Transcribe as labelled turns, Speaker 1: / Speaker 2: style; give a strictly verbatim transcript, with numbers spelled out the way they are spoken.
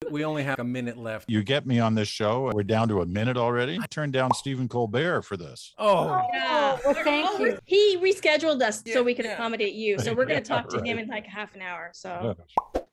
Speaker 1: We only have a minute left.
Speaker 2: You get me on this show. We're down to a minute already. I turned down Stephen Colbert for this.
Speaker 1: Oh,
Speaker 3: yeah.
Speaker 4: Well, thank
Speaker 3: Oh,
Speaker 4: you.
Speaker 3: He rescheduled us
Speaker 1: Yeah,
Speaker 3: so we could
Speaker 1: yeah.
Speaker 3: accommodate you. So we're going
Speaker 2: Yeah,
Speaker 3: to talk to
Speaker 2: right.
Speaker 3: him in like half an hour. So.